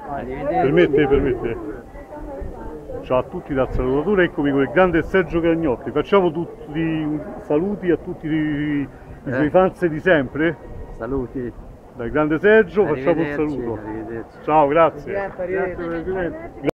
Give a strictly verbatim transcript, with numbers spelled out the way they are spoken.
Permette, permette. Ciao a tutti dal salutatore, eccomi con il grande Sergio Gragnotti. Facciamo tutti saluti a tutti i, i suoi fans di sempre. Saluti. Dal grande Sergio facciamo un saluto. Ciao, grazie. Grazie,